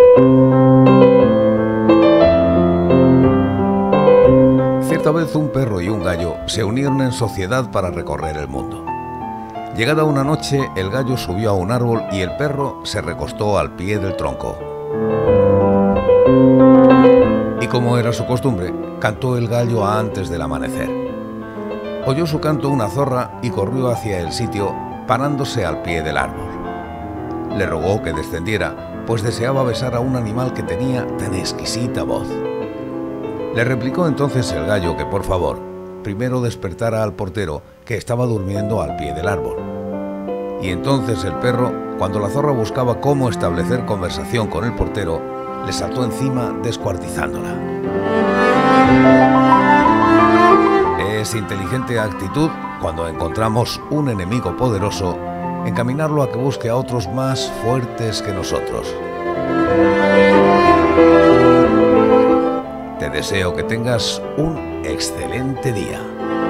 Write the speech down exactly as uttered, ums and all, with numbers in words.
Cierta vez un perro y un gallo se unieron en sociedad para recorrer el mundo. Llegada una noche, el gallo subió a un árbol y el perro se recostó al pie del tronco. Y como era su costumbre, cantó el gallo antes del amanecer. Oyó su canto una zorra y corrió hacia el sitio, parándose al pie del árbol. Le rogó que descendiera, pues deseaba besar a un animal que tenía tan exquisita voz. Le replicó entonces el gallo que, por favor, primero despertara al portero, que estaba durmiendo al pie del árbol. Y entonces el perro, cuando la zorra buscaba cómo establecer conversación con el portero, le saltó encima descuartizándola. Es inteligente actitud, cuando encontramos un enemigo poderoso, encaminarlo a que busque a otros más fuertes que nosotros. Te deseo que tengas un excelente día.